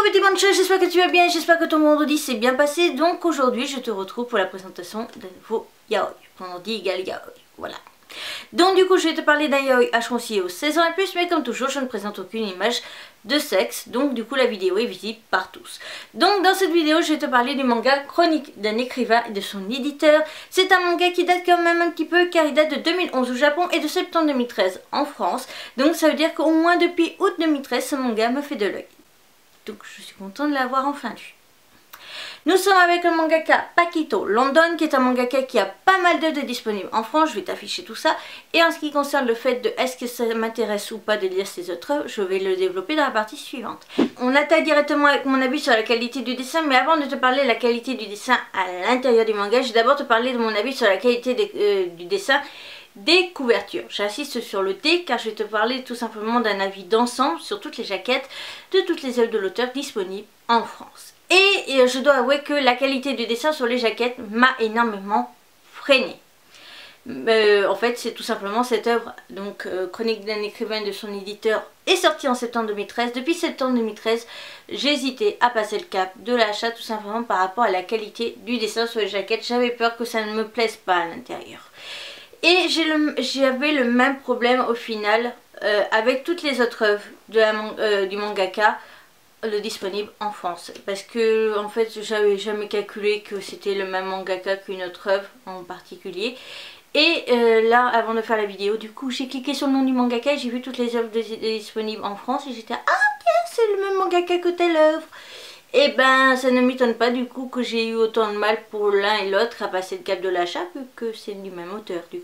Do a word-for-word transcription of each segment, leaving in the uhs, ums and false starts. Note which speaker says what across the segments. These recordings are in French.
Speaker 1: petit mancha, j'espère que tu vas bien, j'espère que ton vendredi s'est bien passé. Donc aujourd'hui je te retrouve pour la présentation d'un nouveau yaoi. Vendredi égale yaoi, voilà. Donc du coup je vais te parler d'un yaoi H conseillé aux seize ans et plus, mais comme toujours je ne présente aucune image de sexe, donc du coup la vidéo est visible par tous. Donc dans cette vidéo je vais te parler du manga Chronique d'un écrivain et de son éditeur. C'est un manga qui date quand même un petit peu car il date de deux mille onze au Japon et de septembre deux mille treize en France. Donc ça veut dire qu'au moins depuis août deux mille treize ce manga me fait de l'œil. Donc je suis contente de l'avoir enfin lu. Nous sommes avec le mangaka Pakito London, qui est un mangaka qui a pas mal d'œuvres disponibles en France. Je vais t'afficher tout ça. Et en ce qui concerne le fait de est-ce que ça m'intéresse ou pas de lire ses autres œuvres, je vais le développer dans la partie suivante. On attaque directement avec mon avis sur la qualité du dessin, mais avant de te parler de la qualité du dessin à l'intérieur du manga, je vais d'abord te parler de mon avis sur la qualité des, euh, du dessin des couvertures. J'insiste sur le D car je vais te parler tout simplement d'un avis d'ensemble sur toutes les jaquettes de toutes les œuvres de l'auteur disponibles en France. Et, et je dois avouer que la qualité du dessin sur les jaquettes m'a énormément freiné. Euh, en fait c'est tout simplement cette œuvre, donc euh, Chronique d'un écrivain de son éditeur, est sortie en septembre deux mille treize. Depuis septembre deux mille treize j'ai hésité à passer le cap de l'achat tout simplement par rapport à la qualité du dessin sur les jaquettes. J'avais peur que ça ne me plaise pas à l'intérieur. Et j'avais le, le même problème au final euh, avec toutes les autres œuvres de la, euh, du mangaka le disponible en France. Parce que en fait j'avais jamais calculé que c'était le même mangaka qu'une autre œuvre en particulier. Et euh, là avant de faire la vidéo, du coup j'ai cliqué sur le nom du mangaka et j'ai vu toutes les œuvres de, de, disponibles en France. Et j'étais ah tiens, c'est le même mangaka que telle œuvre. Et ben ça ne m'étonne pas du coup que j'ai eu autant de mal pour l'un et l'autre à passer le cap de l'achat, vu que c'est du même auteur du coup.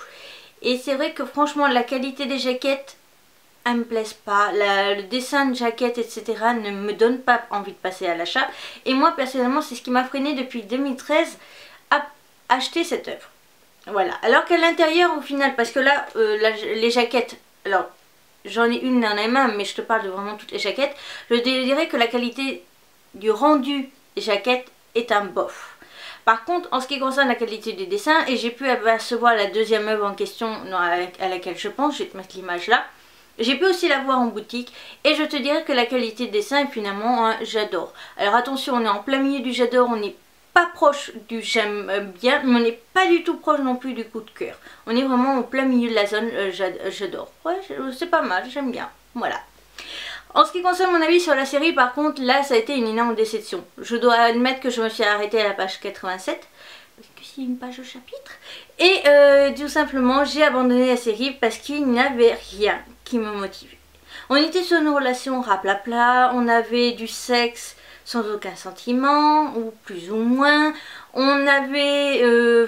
Speaker 1: Et c'est vrai que franchement la qualité des jaquettes elle me plaise pas, la, le dessin de jaquette etc ne me donne pas envie de passer à l'achat. Et moi personnellement c'est ce qui m'a freiné depuis deux mille treize à acheter cette œuvre. Voilà, alors qu'à l'intérieur au final, parce que là euh, la, les jaquettes, alors j'en ai une dans les mains mais je te parle de vraiment toutes les jaquettes, je dirais que la qualité du rendu des jaquettes est un bof. Par contre en ce qui concerne la qualité du dessin, et j'ai pu apercevoir la deuxième œuvre en question à laquelle je pense, je vais te mettre l'image là. J'ai pu aussi la voir en boutique et je te dirais que la qualité de dessin est finalement un j'adore. Alors attention, on est en plein milieu du j'adore, on n'est pas proche du j'aime bien, mais on n'est pas du tout proche non plus du coup de cœur. On est vraiment en plein milieu de la zone euh, j'adore. Ouais, c'est pas mal, j'aime bien. Voilà. En ce qui concerne mon avis sur la série, par contre, là ça a été une énorme déception. Je dois admettre que je me suis arrêtée à la page quatre-vingt-sept. Parce que c'est une page au chapitre. Et euh, tout simplement j'ai abandonné la série parce qu'il n'y avait rien qui me motivait. On était sur une relation raplapla, on avait du sexe sans aucun sentiment, ou plus ou moins. On avait euh,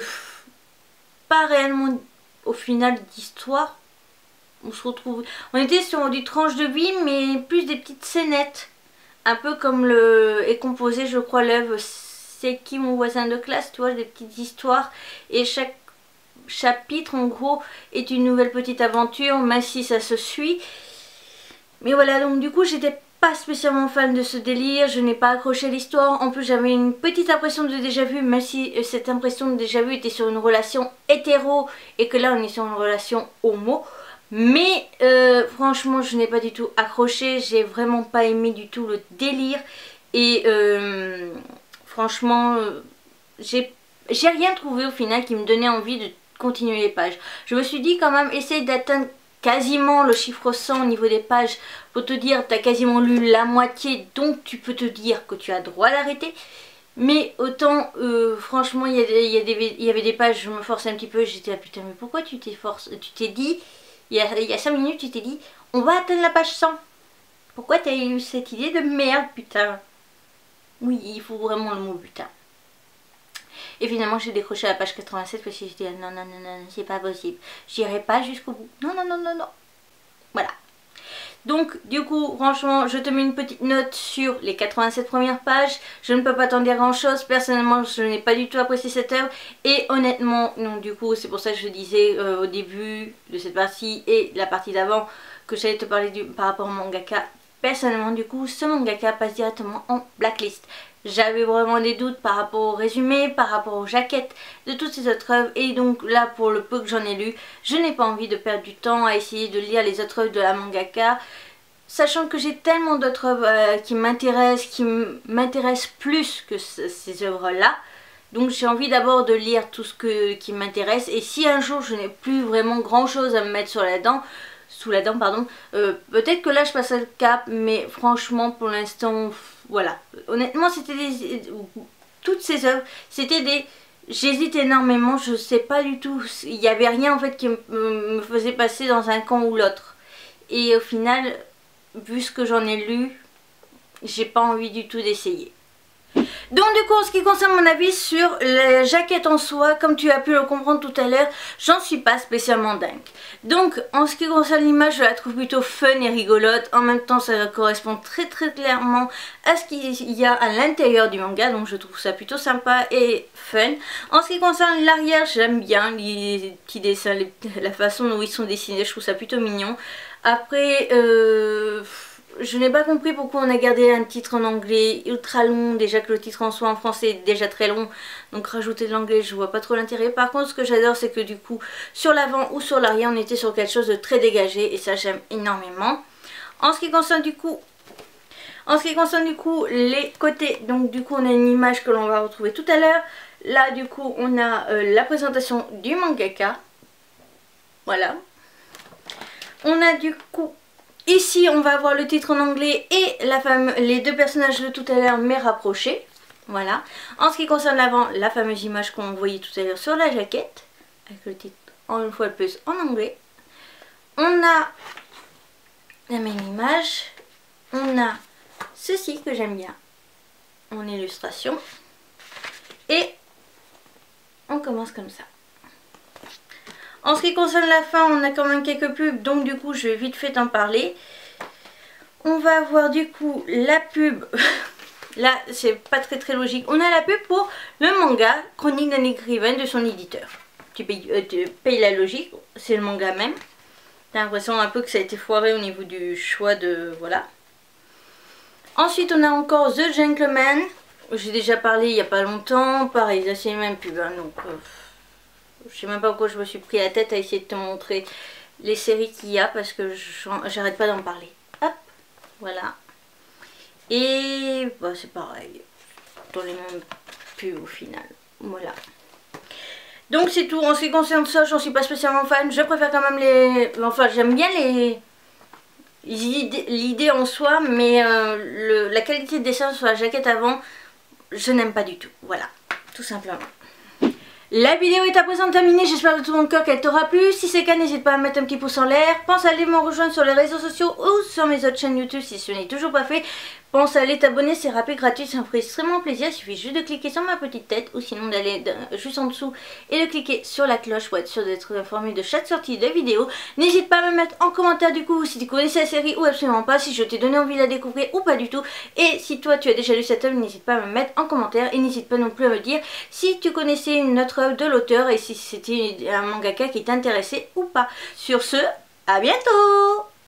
Speaker 1: pas réellement au final d'histoire. On se retrouve, on était sur du tranche de vie mais plus des petites scénettes. Un peu comme le est composé je crois l'œuvre C'est qui mon voisin de classe, tu vois, des petites histoires. Et chaque chapitre en gros est une nouvelle petite aventure, même si ça se suit. Mais voilà, donc du coup j'étais pas spécialement fan de ce délire, je n'ai pas accroché l'histoire. En plus j'avais une petite impression de déjà vu, même si cette impression de déjà vu était sur une relation hétéro et que là on est sur une relation homo. Mais euh, franchement je n'ai pas du tout accroché, j'ai vraiment pas aimé du tout le délire. Et euh, franchement euh, j'ai rien trouvé au final qui me donnait envie de continuer les pages. Je me suis dit quand même essaye d'atteindre quasiment le chiffre cent au niveau des pages pour te dire tu as quasiment lu la moitié, donc tu peux te dire que tu as droit d'arrêter. Mais autant euh, franchement il y, y, y, y avait des pages, je me forçais un petit peu, j'étais ah putain mais pourquoi tu t'es forcé, tu t'es dit il y a, il y a cinq minutes tu t'es dit on va atteindre la page cent. Pourquoi t'as eu cette idée de merde putain. Oui il faut vraiment le mot putain. Et finalement j'ai décroché à la page quatre-vingt-sept parce que j'ai dit non non non non c'est pas possible, j'irai pas jusqu'au bout, non non non non non. Voilà. Donc du coup franchement je te mets une petite note sur les quatre-vingt-sept premières pages. Je ne peux pas t'en dire grand chose, personnellement je n'ai pas du tout apprécié cette œuvre. Et honnêtement non, du coup c'est pour ça que je disais euh, au début de cette partie et la partie d'avant que j'allais te parler du, par rapport au mangaka. Personnellement du coup ce mangaka passe directement en blacklist. J'avais vraiment des doutes par rapport au résumé, par rapport aux jaquettes de toutes ces autres œuvres. Et donc là pour le peu que j'en ai lu, je n'ai pas envie de perdre du temps à essayer de lire les autres œuvres de la mangaka. sachant que j'ai tellement d'autres œuvres euh, qui m'intéressent, qui m'intéressent plus que ce, ces œuvres-là. Donc j'ai envie d'abord de lire tout ce que, qui m'intéresse. Et si un jour je n'ai plus vraiment grand chose à me mettre sur la dent, sous la dent, pardon, euh, peut-être que là je passe le cap, mais franchement pour l'instant, voilà. Honnêtement, c'était des... toutes ces œuvres, c'était des... J'hésite énormément, je sais pas du tout, il n'y avait rien en fait qui me faisait passer dans un camp ou l'autre. Et au final, vu ce que j'en ai lu, j'ai pas envie du tout d'essayer. Donc du coup, en ce qui concerne mon avis sur la jaquette en soie, comme tu as pu le comprendre tout à l'heure, j'en suis pas spécialement dingue. Donc en ce qui concerne l'image, je la trouve plutôt fun et rigolote. En même temps, ça correspond très très clairement à ce qu'il y a à l'intérieur du manga, donc je trouve ça plutôt sympa et fun. En ce qui concerne l'arrière, j'aime bien les petits dessins, les, la façon dont ils sont dessinés, je trouve ça plutôt mignon. Après, euh... je n'ai pas compris pourquoi on a gardé un titre en anglais ultra long, déjà que le titre en soi en français est déjà très long, donc rajouter de l'anglais je vois pas trop l'intérêt. Par contre ce que j'adore c'est que du coup sur l'avant ou sur l'arrière on était sur quelque chose de très dégagé et ça j'aime énormément. En ce qui concerne du coup en ce qui concerne du coup les côtés, donc du coup on a une image que l'on va retrouver tout à l'heure. Là du coup on a euh, la présentation du mangaka, voilà. On a du coup ici on va avoir le titre en anglais et la femme, les deux personnages de tout à l'heure mais rapprochés. Voilà. En ce qui concerne l'avant, la fameuse image qu'on voyait tout à l'heure sur la jaquette, avec le titre en une fois de plus en anglais. On a la même image. On a ceci que j'aime bien en illustration. Et on commence comme ça. En ce qui concerne la fin, on a quand même quelques pubs, donc du coup je vais vite fait en parler. On va avoir du coup la pub, là c'est pas très très logique, on a la pub pour le manga Chronique d'un écrivain de son éditeur. Tu payes, euh, tu payes la logique, c'est le manga même. T'as l'impression un peu que ça a été foiré au niveau du choix de... voilà. Ensuite on a encore The Gentleman, j'ai déjà parlé il n'y a pas longtemps, pareil, là c'est les mêmes pubs, hein, donc... Euh... je sais même pas pourquoi je me suis pris la tête à essayer de te montrer les séries qu'il y a parce que j'arrête pas d'en parler. Hop, voilà. Et bah, c'est pareil, dans les mêmes pubs au final. Voilà. Donc c'est tout. En ce qui concerne ça, j'en suis pas spécialement fan. Je préfère quand même les... Enfin, j'aime bien les... l'idée en soi, mais euh, le... la qualité de dessin sur la jaquette avant, je n'aime pas du tout. Voilà, tout simplement. La vidéo est à présent terminée, j'espère de tout mon cœur qu'elle t'aura plu. Si c'est le cas, n'hésite pas à mettre un petit pouce en l'air. Pense à aller me rejoindre sur les réseaux sociaux ou sur mes autres chaînes YouTube si ce n'est toujours pas fait. Pense à aller t'abonner, c'est rapide, gratuit, ça me ferait extrêmement plaisir. Il suffit juste de cliquer sur ma petite tête ou sinon d'aller juste en dessous et de cliquer sur la cloche pour être sûr d'être informé de chaque sortie de vidéo. N'hésite pas à me mettre en commentaire du coup si tu connaissais la série ou absolument pas, si je t'ai donné envie de la découvrir ou pas du tout. Et si toi tu as déjà lu cette œuvre, n'hésite pas à me mettre en commentaire et n'hésite pas non plus à me dire si tu connaissais une autre œuvre de l'auteur et si c'était un mangaka qui t'intéressait ou pas. Sur ce, à bientôt!